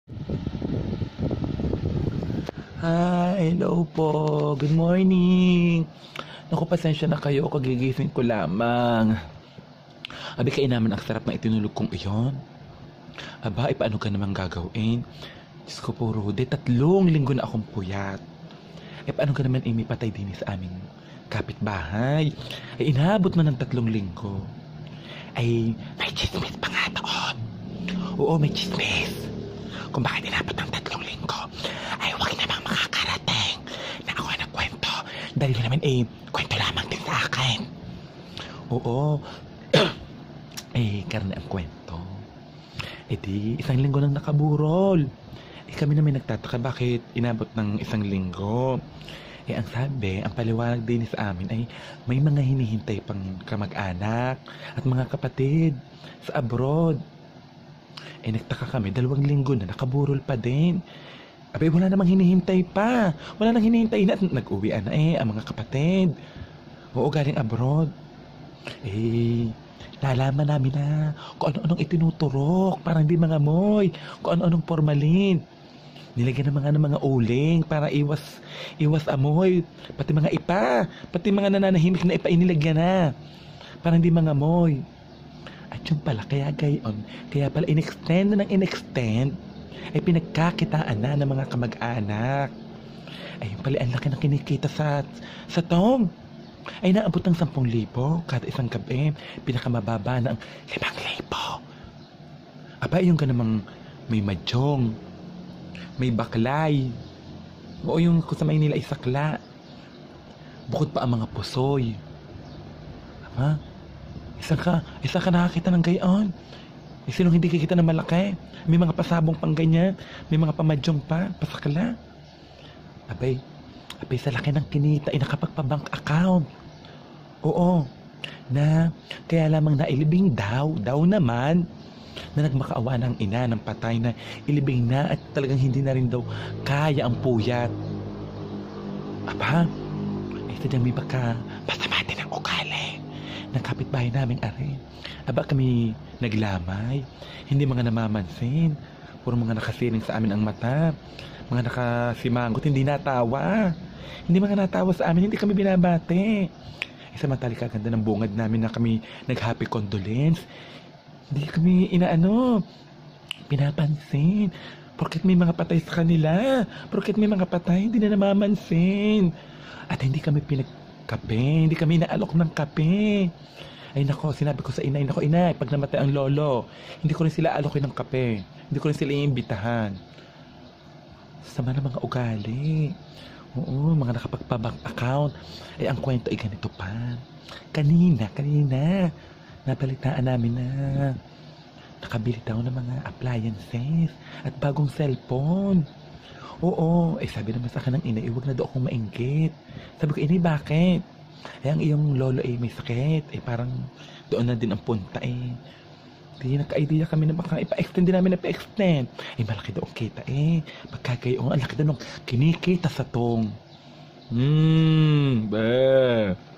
Hi, hello po. Good morning. Naku, pasensya na kayo. Kagigising ko lamang. Abi, kainaman ang sarap na itinulog kong iyon. Aba, paano ka naman gagawin? Diyos ko po, Rudy, 3 linggo na akong puyat. Paano ka naman patay din sa aming kapitbahay? Inabot mo ng 3 linggo. May chismis pa nga doon. Oo, may chismis. Kung bakit inabot ng 3 linggo, huwag namang makakarating na ako nagkwento. Dahil naman kwento lamang din sa akin. Oo. Karne ang kwento. Di, 1 linggo nang nakaburol. Kami na may nagtataka bakit inabot ng 1 linggo. Ang sabi, ang paliwanag din sa amin ay may mga hinihintay pang kamag-anak at mga kapatid sa abroad. Nagtaka kami, 2 linggo na nakaburol pa din. Wala namang hinihintay pa. Wala nang hinihintay na. Nag-uwian na ang mga kapatid. Oo, galing abroad. Nalaman namin na kung ano-anong itinuturok. Parang di mga moy. Kung ano-anong formalin. Nilagyan ng mga uling para iwas amoy. Pati mga ipa. Pati mga nananahimik na ipa inilagyan na. Parang di mga moy. At yung pala, kaya gayon. Kaya pala in-extend na ng in-extend. Pinagkakitaan na ng mga kamag-anak. Yung pala, ang laki na kinikita sa tong. Naabot ng 10,000 kada isang gabi. Pinakamababa ng 5,000. Yung ka namang may madyong, may baklay. Oo, yung kung sa Maynila isakla. Bukod pa ang mga pusoy. Isa ka nakakita ng gayon. Sinong hindi kikita ng malaki? May mga pasabong pang ganyan. May mga pamadyong pa. Pasakla. Abay, sa laki ng kinita, nakapagpa-bank account. Oo. Na, kaya lamang nailibing daw naman, na nagmakaawa ng ina ng patay na ilibing na at talagang hindi na rin daw kaya ang puyat. Sadyang may masama din ang ugali ng kapitbahay naming are. Kami naglamay, hindi mga namamansin, puro mga nakasiling sa amin ang mata, mga nakasimangot, hindi natawa, hindi mga natawa sa amin, hindi kami binabate. Samantali kaganda ng bungad namin na kami nag-happy condolence, hindi kami pinapansin. Porket may mga patay sa kanila, porket may mga patay, hindi na namamansin. At hindi kami pinagkape, hindi kami inaalok ng kape. Nako, sinabi ko sa ina, pag namatay ang lolo, hindi ko rin sila alokin ng kape. Hindi ko rin sila iimbitahan. Sama ng mga ugali. Oo, mga nakapagpa-bank account. Ang kwento ay ganito pa. Kanina, nabalitaan namin na nakabili daw ng mga appliances at bagong cellphone. Oo, sabi naman sa akin ng ina, huwag na daw akong mainggit. Sabi ko, ina, bakit? Ang iyong lolo may sakit. Parang doon na din ang punta Di nagka-idea kami na baka ipa-extend din namin na pa-extend. Malaki daw ang kita Pagkagayong, ang laki daw nung kinikita sa tong. Bah.